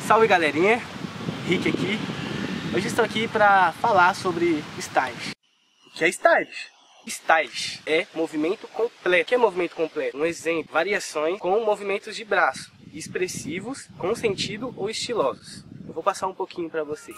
Salve galerinha, Rick aqui. Hoje estou aqui para falar sobre styles. O que é styles? Styles é movimento completo. O que é movimento completo? Um exemplo, variações com movimentos de braço, expressivos, com sentido ou estilosos. Eu vou passar um pouquinho para vocês.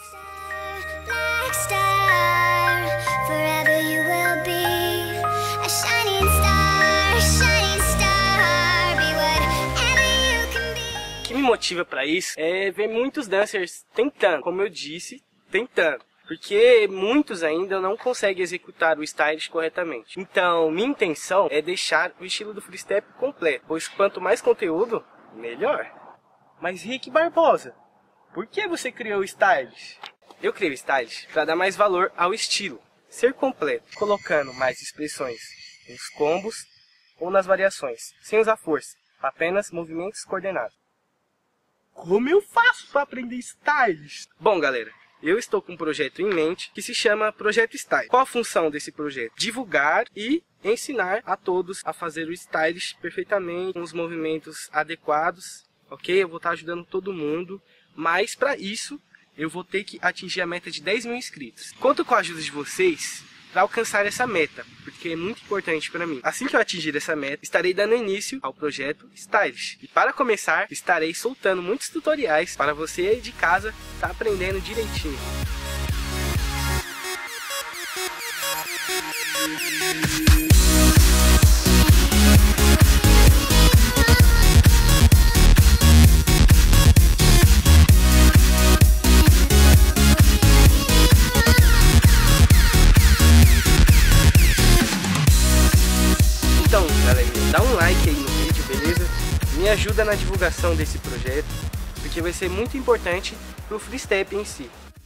O que me motiva para isso é ver muitos dancers tentando, como eu disse, tentando. Porque muitos ainda não conseguem executar o styles corretamente. Então, minha intenção é deixar o estilo do free step completo, pois quanto mais conteúdo, melhor. Mas Rick Barbosa, por que você criou o styles? Eu criei o styles para dar mais valor ao estilo, ser completo, colocando mais expressões nos combos ou nas variações, sem usar força, apenas movimentos coordenados. Como eu faço para aprender styles? Bom, galera, eu estou com um projeto em mente que se chama Projeto Style. Qual a função desse projeto? Divulgar e ensinar a todos a fazer o styles perfeitamente, com os movimentos adequados, ok? Eu vou estar ajudando todo mundo, mas para isso eu vou ter que atingir a meta de 10 mil inscritos. Conto com a ajuda de vocês para alcançar essa meta, porque é muito importante para mim. Assim que eu atingir essa meta, estarei dando início ao projeto Stylish. E para começar, estarei soltando muitos tutoriais para você aí de casa estar aprendendo direitinho. Então, galera, dá um like aí no vídeo, beleza? Me ajuda na divulgação desse projeto, porque vai ser muito importante pro free step em si.